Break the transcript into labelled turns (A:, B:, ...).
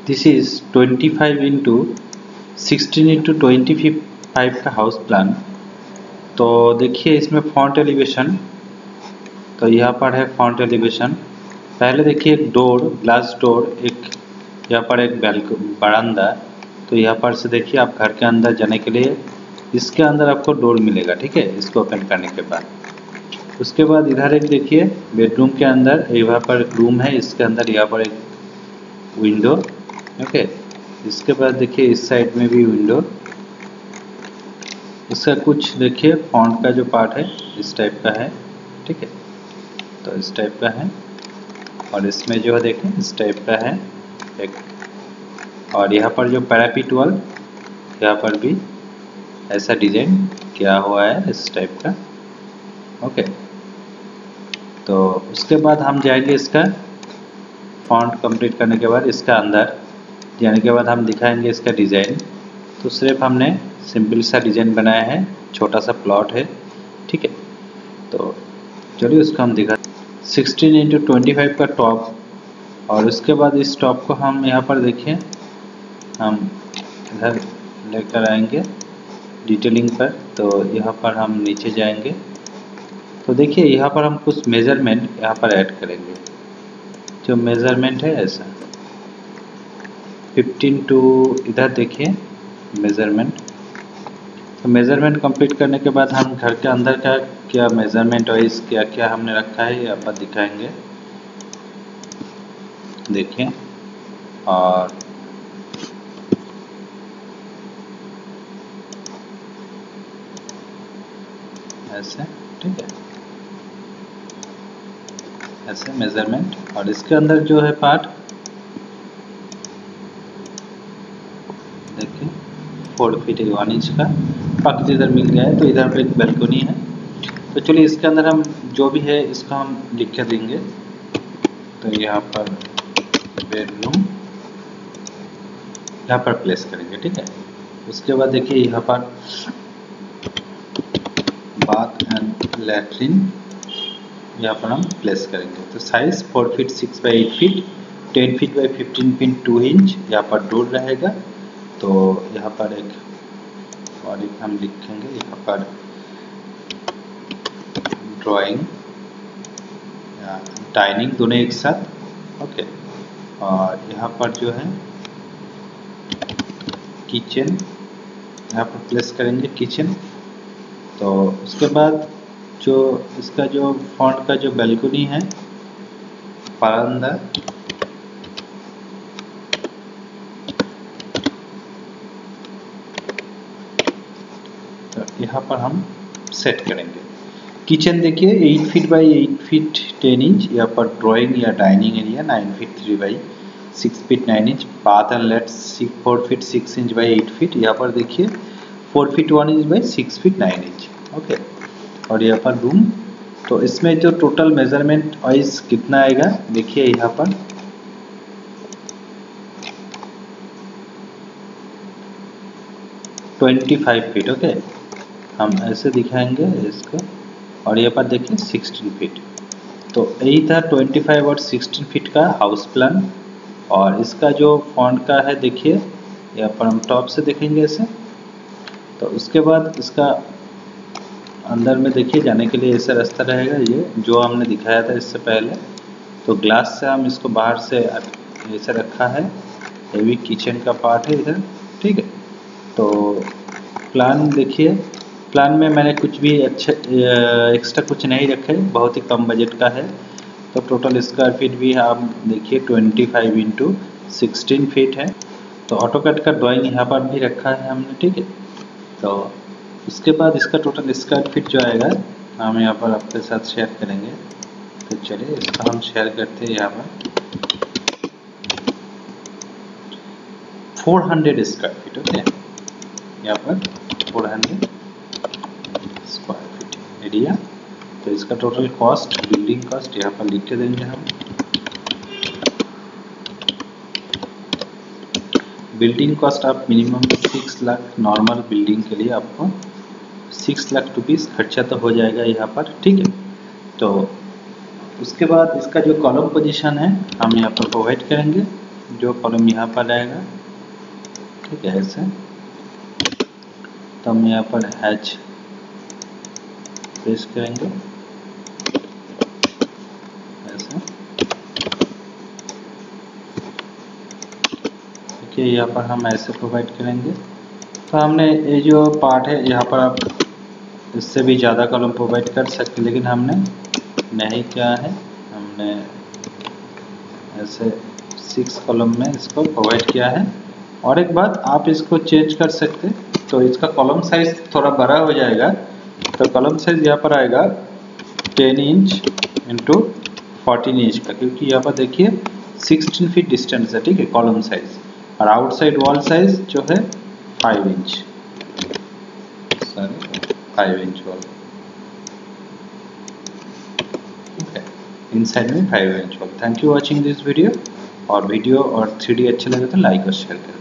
A: This is 25 into 16 into 25 का house plan. तो देखिए इसमें फ्रंट एलिवेशन, तो यहाँ पर है फ्रंट एलिवेशन। पहले देखिए एक डोर, ग्लास डोर, एक यहाँ पर एक बरामदा। तो यहाँ पर से देखिए आप घर के अंदर जाने के लिए इसके अंदर आपको डोर मिलेगा, ठीक है, इसको ओपन करने के बाद। उसके बाद इधर एक देखिए बेडरूम के अंदर यहाँ पर एक रूम है, इसके अंदर यहाँ पर एक विंडो, ओके। इसके बाद देखिए इस साइड में भी विंडो। इसका कुछ देखिए फ्रंट का जो पार्ट है इस टाइप का है, ठीक है, तो इस टाइप का है। और इसमें जो है देखें इस टाइप का है एक। और यहाँ पर जो पैरापीट वॉल, यहाँ पर भी ऐसा डिजाइन किया हुआ है इस टाइप का, ओके। तो उसके बाद हम जाएंगे इसका फ्रंट कंप्लीट करने के बाद इसका अंदर जाने के बाद हम दिखाएंगे इसका डिज़ाइन। तो सिर्फ हमने सिंपल सा डिज़ाइन बनाया है, छोटा सा प्लॉट है, ठीक है। तो चलिए उसको हम दिखा 16 इंटू 25 का टॉप। और उसके बाद इस टॉप को हम यहाँ पर देखिए हम इधर लेकर आएंगे डिटेलिंग पर। तो यहाँ पर हम नीचे जाएंगे तो देखिए यहाँ पर हम कुछ मेज़रमेंट यहाँ पर ऐड करेंगे। जो मेज़रमेंट है ऐसा 15 टू इधर देखिए मेज़रमेंट। तो मेज़रमेंट कंप्लीट करने के बाद हम घर के अंदर का क्या मेज़रमेंट वाइज क्या क्या हमने रखा है यहाँ पर दिखाएंगे, देखिए। और ऐसे, ठीक है, ऐसे मेज़रमेंट। और इसके अंदर जो है पार्ट देखिए 4 फीट 1 इंच का पक्ष इधर मिल गया है। तो इधर पे एक बैल्कनी है। तो चलिए इसके अंदर हम जो भी है इसको हम लिख के देंगे। तो यहाँ पर बेडरूम यहाँ पर प्लेस करेंगे, ठीक है। उसके बाद देखिए यहाँ पर बाथ एंड लैट्रिन यहाँ पर हम प्लेस करेंगे। तो size 4 feet 6 by 8 feet 10 feet by 15.2 inch यहाँ पर डोर रहेगा। तो यहाँ पर एक और एक हम लिखेंगे यहाँ पर ड्राइंग या डाइनिंग दोनों एक साथ, ओके। और यहाँ पर जो है किचन यहाँ पर प्लेस करेंगे किचन। तो उसके बाद जो इसका जो फ्रंट का जो बैल्कनी है बरामदा, तो यहाँ पर हम सेट करेंगे। किचन देखिए 8 फीट बाई 8 फीट 10 इंच, यहाँ पर ड्राइंग या dining area 9 feet 3 by 6 feet 9 inch. Bath and let 4 feet 6 inch by 8 feet, यहाँ पर देखिए 4 feet 1 inch by 6 feet 9 inch, okay. और यहाँ पर रूम। तो इसमें जो टोटल मेजरमेंट वाइज कितना आएगा देखिए यहाँ पर 25 फीट, ओके। हम ऐसे दिखाएंगे इसको। और यहाँ पर देखिए 16 फीट। तो यही था 25 और 16 फीट का हाउस प्लान। और इसका जो फ्रंट का है देखिए यहाँ पर हम टॉप से देखेंगे ऐसे। तो उसके बाद इसका अंदर में देखिए जाने के लिए ऐसा रास्ता रहेगा, ये जो हमने दिखाया था इससे पहले। तो ग्लास से हम इसको बाहर से ऐसे रखा है। ये भी किचन का पार्ट है इधर, ठीक है। तो प्लान देखिए, प्लान में मैंने कुछ भी अच्छा एक्स्ट्रा कुछ नहीं रखे, बहुत ही कम बजट का है। तो टोटल स्क्वायर फीट भी आप देखिए 25 इंटू 16 फीट है। तो ऑटोकैड का ड्राइंग यहाँ पर भी रखा है हमने, ठीक है। तो उसके बाद इसका टोटल स्क्वायर फीट जो आएगा हम यहाँ पर आपके साथ शेयर करेंगे। तो चलिए इसका हम शेयर करते हैं यहाँ पर 400 स्क्वायर फीट, ओके। यहाँ पर 400 स्क्वायर फीट एरिया। तो इसका टोटल कॉस्ट, बिल्डिंग कॉस्ट यहाँ पर लिख के देंगे हम। बिल्डिंग कॉस्ट आप मिनिमम 6 लाख, नॉर्मल बिल्डिंग के लिए आपको 6 लाख रुपीस खर्चा तो हो जाएगा यहाँ पर, ठीक है। तो उसके बाद इसका जो कॉलम पोजीशन है हम यहाँ पर प्रोवाइड करेंगे। जो कॉलम यहाँ पर रहेगा, ठीक है, ऐसे। तो हम यहाँ पर हैच पेस्ट करेंगे ऐसे, ठीक है। यहाँ पर हम ऐसे प्रोवाइड करेंगे। तो हमने ये जो पार्ट है यहाँ पर आप इससे भी ज़्यादा कॉलम प्रोवाइड कर सकते, लेकिन हमने नहीं किया है। हमने ऐसे 6 कॉलम में इसको प्रोवाइड किया है। और एक बात, आप इसको चेंज कर सकते, तो इसका कॉलम साइज थोड़ा बड़ा हो जाएगा। तो कॉलम साइज यहाँ पर आएगा 10 इंच इंटू 14 इंच का, क्योंकि यहाँ पर देखिए 16 फीट डिस्टेंस है, ठीक है, कॉलम साइज। और आउटसाइड वॉल साइज जो है 5 इंच, सॉरी 5 इंच वॉल, ठीक है, इनसाइड में 5 inch wall. Thank you watching this video. और वीडियो और 3D अच्छे लगे तो लाइक और शेयर करें।